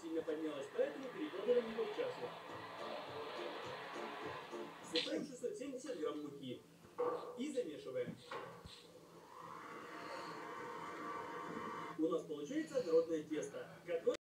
сильно поднялась, поэтому перекладываем его в чашу. Всыпаем 670 грамм муки и замешиваем. У нас получается однородное тесто, которое